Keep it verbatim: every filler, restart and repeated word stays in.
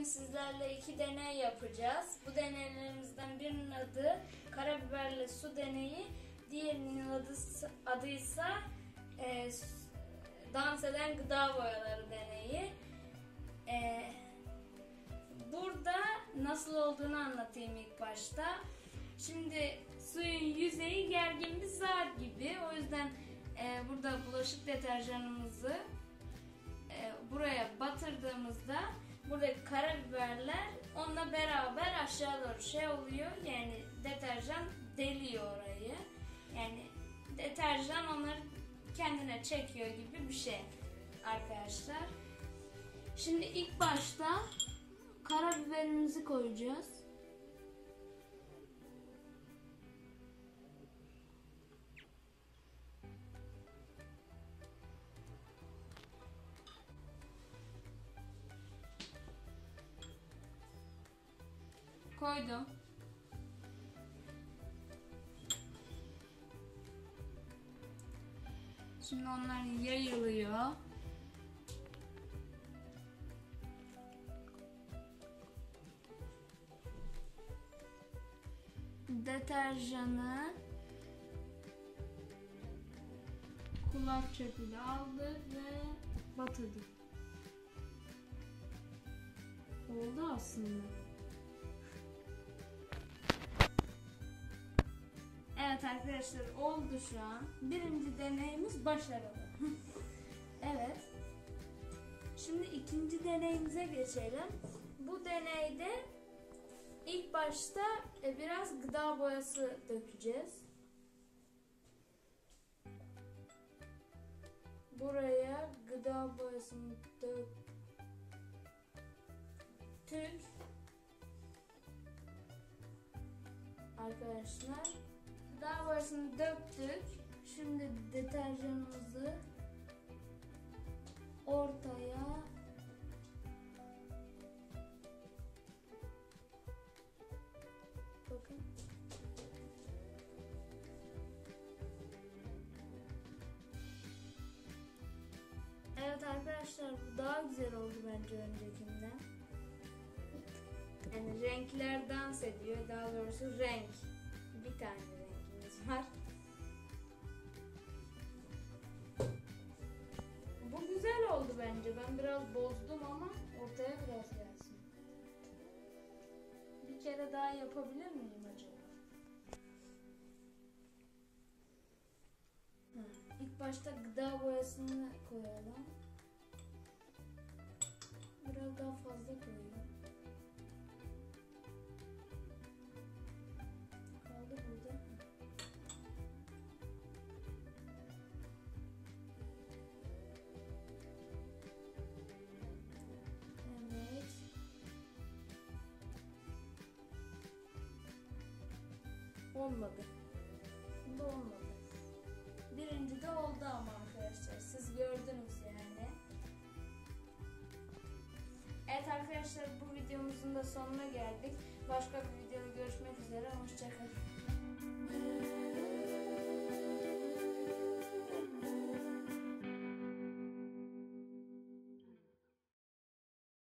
bugün sizlerle iki deney yapacağız. Bu deneylerimizden birinin adı karabiberli su deneyi, diğerinin adı adıysa e, dans eden gıda boyaları deneyi. E, burada nasıl olduğunu anlatayım ilk başta. Şimdi suyun yüzeyi gergin bir zar gibi. O yüzden e, burada bulaşık deterjanımızı e, buraya batırdığımızda buradaki karabiberler onunla beraber aşağı doğru şey oluyor. Yani deterjan deliyor orayı. Yani deterjan onları kendine çekiyor gibi bir şey arkadaşlar. Şimdi ilk başta karabiberimizi koyacağız. Koydum. Şimdi onlar yayılıyor. Deterjanı kulak çöpüyle aldık ve batırdık. Oldu aslında. Evet arkadaşlar, oldu şu an. Birinci deneyimiz başarılı. Evet. Şimdi ikinci deneyimize geçelim. Bu deneyde ilk başta biraz gıda boyası dökeceğiz. Buraya gıda boyasını döktük. Arkadaşlar, gıda boyasını döktük. Şimdi deterjanımızı ortaya bakın. Evet arkadaşlar, bu daha güzel oldu bence öncekinden. Yani renkler dans ediyor, daha doğrusu renk. Bir tane renkimiz var. Bu güzel oldu bence. Ben biraz bozdum ama ortaya biraz gelsin. Bir kere daha yapabilir miyim acaba? Hı. İlk başta gıda boyasını koyalım. Biraz daha fazla koyayım. Kaldı burada. Evet. Olmadı. Bu olmadı. Birinci de oldu ama arkadaşlar. Siz gördünüz yani. Evet arkadaşlar, bu videomuzun da sonuna geldik. Başka bir videoda görüşmek üzere. Hoşça kalın.